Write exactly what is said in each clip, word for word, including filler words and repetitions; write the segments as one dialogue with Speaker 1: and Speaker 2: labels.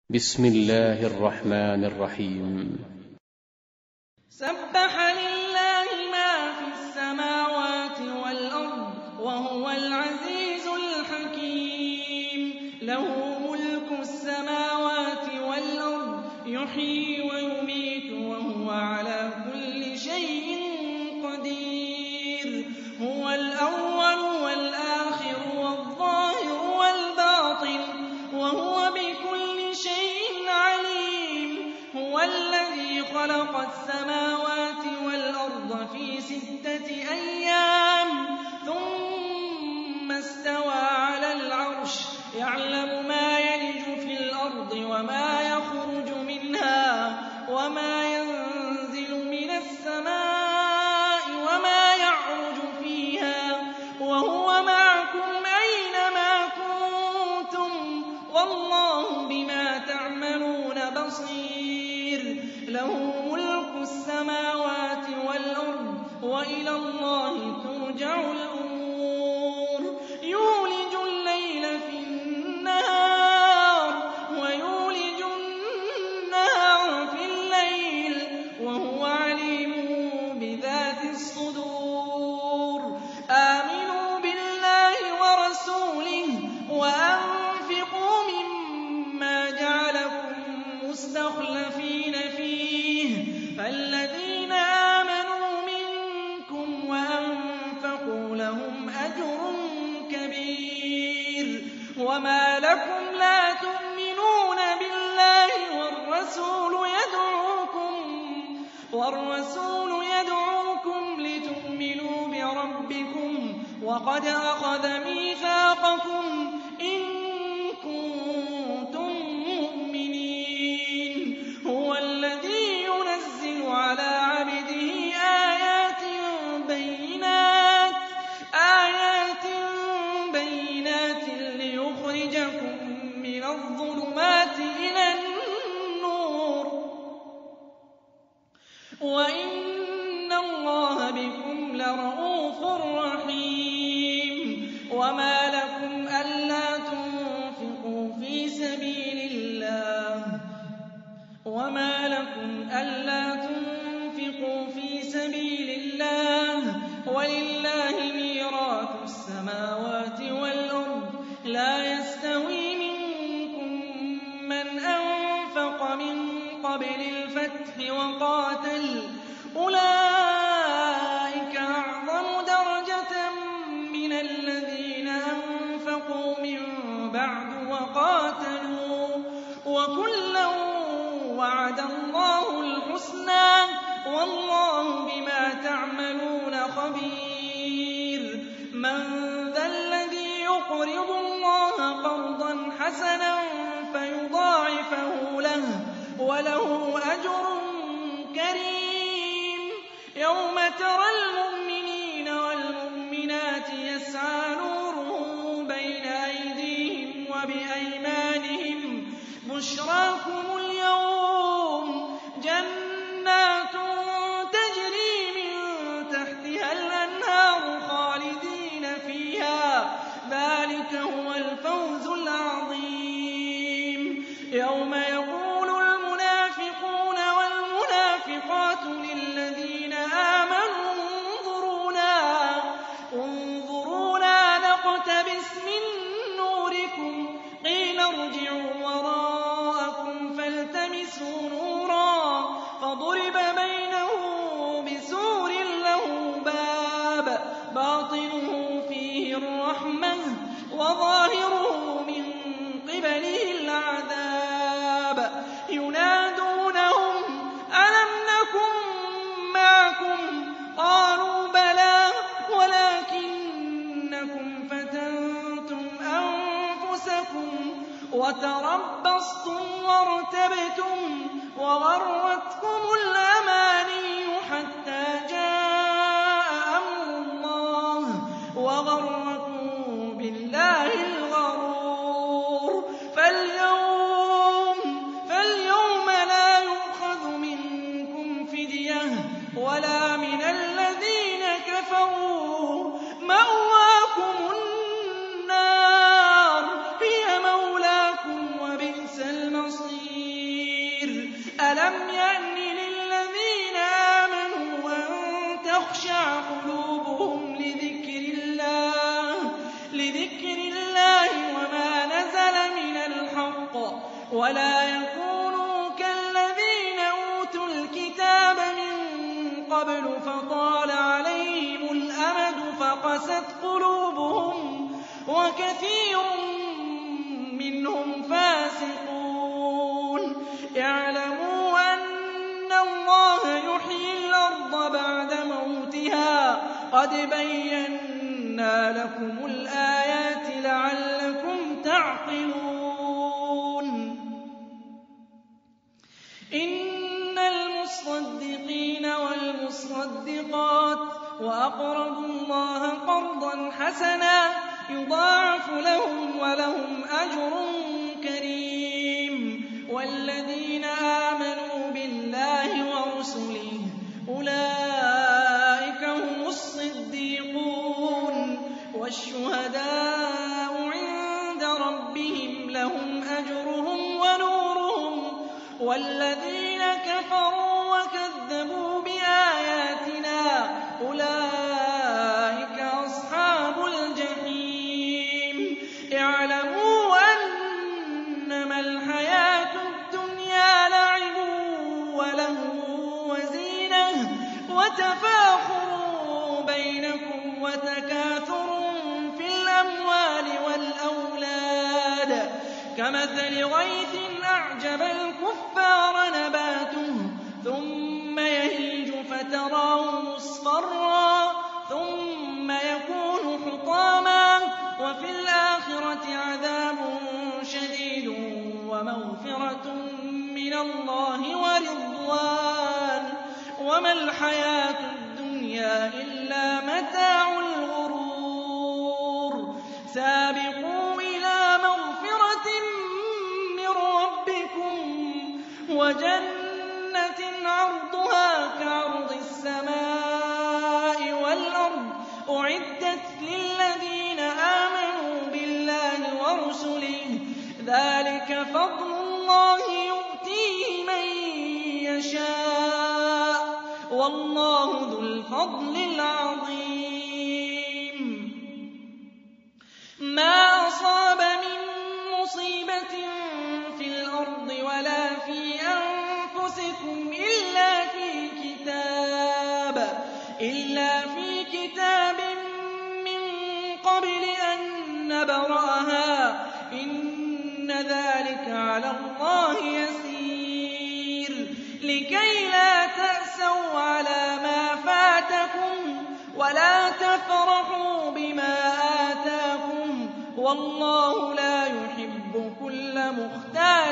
Speaker 1: بسم الله الرحمن الرحيم.
Speaker 2: سبح لله ما في السماوات والأرض وهو العزيز الحكيم. له ملك السماوات والأرض يحيي ويميت وهو على كل شيء قدير. هو الأول والآخر والظاهر والباطن وهو بكل شيء عليم. هو الذي خلق السماوات والأرض في ستة أيام ثم استوى على العرش يعلم ما يلج في الأرض وما يخرج منها وما ينزل من السماء وما يعرج فيها وهو معكم أينما كنتم والله بما تعملون بصير. له ملك السماوات والأرض وإلى الله ترجع الأمور. يولج الليل في النهار ويولج النهار في الليل وهو عليم بذات الصدور. آمنوا بالله ورسوله وأنفقوا مما جعلكم مستخلفين فيه فالذين آمنوا منكم وأنفقوا لهم أجر كبير. وما لكم لا تؤمنون بالله والرسول يدعوكم والرسول يدعوكم لتؤمنوا بربكم وقد أخذ ميثاقكم إن كنتم مؤمنين. هو الذي ينزل على عبده آيات بينات آيات بينات ليخرجكم من الظلمات إلى النور وإن الله بكم لرءوف رحيم. وما لكم ألا تنفقوا في سبيل الله وما لكم ألا تنفقوا في سبيل الله ولله ميراث السماوات والأرض. لا يستوي منكم من أنفق من قبل الفتح وقاتل أولئك أعظم درجة من الذين أنفقوا من بعد وقاتلوا وكلا وعد الله الحسنى والله بما تعملون خبير. من ذا الذي يقرض الله قرضا حسنا فيضاعفه له وله أجر كريم. يوم ترى المؤمنين والمؤمنات يسعى نورهم بين أيديهم وبأيمانهم بشراكم اليوم جنات تجري من تحتها الأنهار خالدين فيها ذلك هو الفوز العظيم. يوم يقول المنافقون والمنافقات للذين آمنوا انظرونا انظرونا نقتبس من نوركم قيل ارجعوا وراءكم فالتمسوا نورا فضرب بينه بسور له باب باطنه فيه الرحمة وظاهره من قبله العذاب. ينادونهم ألم نكن معكم قالوا بلى ولكنكم فتنتم أنفسكم وتربصتم وارتبتم وغرتكم الأماني حتى جاء أمر الله وغركم بالله الغرور. فاليوم فاليوم لا يؤخذ منكم فدية ولا من الذين كفروا مأواكم النار هي مولاكم وبئس المصير. أَلَمْ يَأْنِ لِلَّذِينَ آمَنُوا أَن تَخْشَعَ قُلُوبُهُمْ لِذِكْرِ اللَّهِ لِذِكْرِ اللَّهِ وَمَا نَزَلَ مِنَ الْحَقِّ وَلَا يَكُونُوا كَالَّذِينَ أُوتُوا الْكِتَابَ مِن قَبْلُ فَطَالَ عَلَيْهِمُ الْأَمَدُ فَقَسَتْ قُلُوبُهُمْ وَكَثِيرٌ مِّنْهُمْ فَاسِقُونَ. اعْلَمُوا أَنَّ اللَّهَ يُحْيِي الْأَرْضَ بَعْدَ مَوْتِهَا قَدْ بَيَّنَّا لَكُمُ الْآيَاتِ لَعَلَّكُمْ تَعْقِلُونَ. إِنَّ الْمُصَّدِّقِينَ وَالْمُصَّدِّقَاتِ وَأَقْرَضُوا اللَّهَ قَرْضًا حَسَنًا يُضَاعَفُ لَهُمْ وَلَهُمْ أَجْرٌ كَرِيمٌ. وَالَّذِينَ آمَنُوا بِاللَّهِ وَرُسُلِهِ أُولَٰئِكَ هُمُ الصِّدِّيقُونَ وَالشُّهَدَاءُ عِندَ رَبِّهِمْ لَهُمْ أَجْرُهُمْ وَنُورُهُمْ. وَالَّذِينَ كَفَرُوا وَكَذَّبُوا بِآيَاتِنَا أُولَٰئِكَ أَصْحَابُ الْجَحِيمِ. اعْلَمُوا أَنَّمَا الْحَيَاةُ الدُّنْيَا لَعِبٌ وَلَهْوٌ وَزِينَةٌ وَتَفَاخُرٌ بَيْنَكُمْ وَتَكَاثُرٌ فِي الْأَمْوَالِ وَالْأَوْلَادِ كَمَثَلِ غَيْثٍ أَعْجَبَ الْكُفَّارَ نَبَاتُهُ ثُمَّ يَهِيجُ فَتَرَاهُ مُصْفَرًّا ثُمَّ يَكُونُ حُطَامًا وَفِي الْآخِرَةِ عَذَابٌ شَدِيدٌ وَمَغْفِرَةٌ مِّنَ اللَّهِ وَرِضْوَانٌ. وَمَا الْحَيَاةُ الدُّنْيَا إِلَّا مَتَاعُ الْغُرُورِ. سَابِقُوا إِلَىٰ مَغْفِرَةٍ مِّن رَّبِّكُمْ وَجَنَّةٍ عَرْضُهَا كَعَرْضِ السَّمَاءِ وَالْأَرْضِ أُعِدَّتْ لِلَّذِينَ آمَنُوا بِاللَّهِ وَرُسُلِهِ ۚ ذَٰلِكَ فَضْلُ اللَّهِ يُؤْتِيهِ مَن يَشَاءُ ۚ وَاللَّهُ ذُو الْفَضْلِ الْعَظِيمِ. مَا أَصَابَ مِن مُّصِيبَةٍ فِي الْأَرْضِ وَلَا فِي أَنفُسِكُمْ إِلَّا فِي كِتَابٍ إِلَّا فِي كِتَابٍ مِّن قَبْلِ أَن نَّبْرَأَهَا ۚ إِنَّ ذَٰلِكَ عَلَى اللَّهِ يَسِيرٌ. لِّكَيْ لَا تَأْسَوْا عَلَىٰ مَا فَاتَكُمْ وَلَا تَفْرَحُوا بِمَا آتَاكُمْ ۗ وَاللَّهُ لَا يُحِبُّ كُلَّ مُخْتَالٍ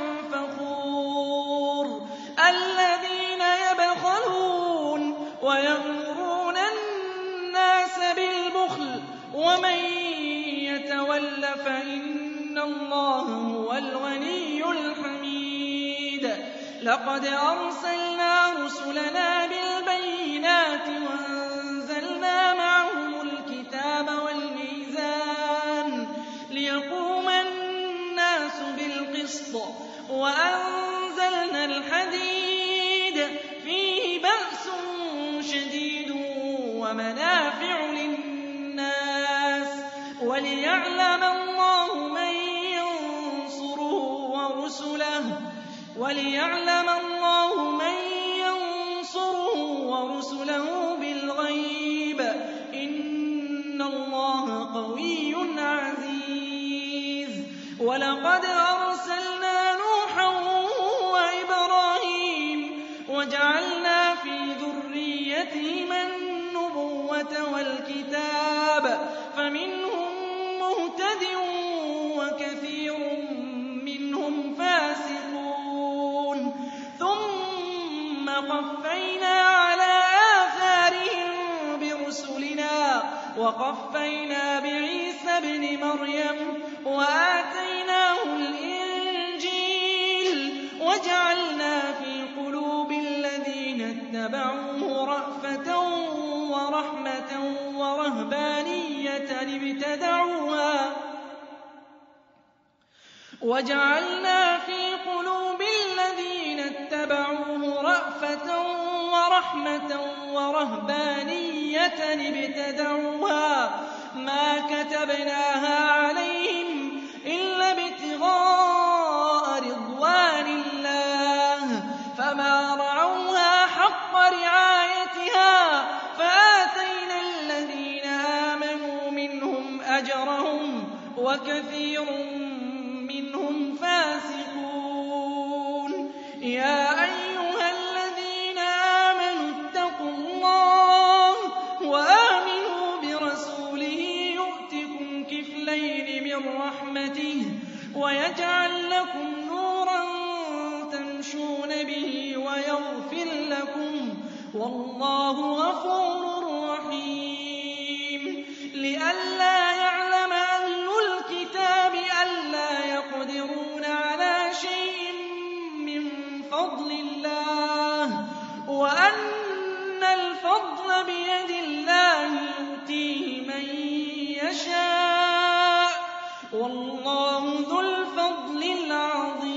Speaker 2: فَخُورٍ. الَّذِينَ يَبْخَلُونَ وَيَأْمُرُونَ النَّاسَ بِالْبُخْلِ ۗ وَمَن يَتَوَلَّ فَإِنَّ اللَّهَ هُوَ الْغَنِيُّ الْحَمِيدُ. لَقَدْ أَرْسَلْنَا رُسُلَنَا بِالْبَيِّنَاتِ وَأَنزَلْنَا مَعَهُمُ الْكِتَابَ وَالْمِيزَانَ لِيَقُومَ النَّاسُ بِالْقِسْطِ ۖ وَأَنزَلْنَا الْحَدِيدَ فِيهِ بَأْسٌ شَدِيدٌ وَمَنَافِعُ لِلنَّاسِ وَلِيَعْلَمَ اللَّهُ مَن يَنصُرُهُ وَرُسُلَهُ وَلِيَعْلَمَ اللَّهُ مَن يَنصُرُهُ وَرُسُلَهُ بِالْغَيْبِ ۚ إِنَّ اللَّهَ قَوِيٌّ عَزِيزٌ. وَلَقَدْ أَرْسَلْنَا نُوحًا وَإِبْرَاهِيمَ وَجَعَلْنَا فِي ذُرِّيَّتِهِمَا النُّبُوَّةَ وَالْكِتَابَ فَمِنْهُم مُّهْتَدٍ وَكَثِيرٌ مِّنْهُمْ فَاسِقُونَ. ثُمَّ قَفَّيْنَا عَلَىٰ آثَارِهِم بِرُسُلِنَا وَقَفَّيْنَا بِعِيسَى ابْنِ مَرْيَمَ وَآتَيْنَاهُ الْإِنجِيلَ وَجَعَلْنَا فِي قُلُوبِ الَّذِينَ اتَّبَعُوهُ رَأْفَةً وَرَحْمَةً وَرَهْبَانِيَّةً ابْتَدَعُوهَا وَجَعَلْنَا فِي قُلُوبِ الَّذِينَ اتَّبَعُوهُ ورحمة ورهبانية ابتدعوها ما كتبناها عليهم إلا ابتغاء رضوان الله فما رعوها حق رعايتها فآتينا الذين آمنوا منهم أجرهم وكثير منهم فاسقون. يا أيها الذين آمنوا اتقوا الله وآمنوا برسوله يؤتكم كفلين من رحمته ويجعل لكم نورا تمشون به ويغفر لكم والله غفور رحيم. لئلا يعلم أهل الكتاب ألا يقدرون على شيء من فضل الله وأن الفضل بيد الله يؤتيه من يشاء والله ذو الفضل العظيم.